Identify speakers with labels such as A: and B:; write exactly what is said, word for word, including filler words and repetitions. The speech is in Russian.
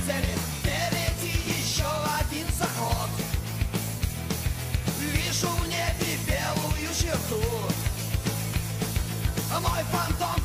A: цели, впереди еще один заход. Вижу в небе белую черту, мой фантом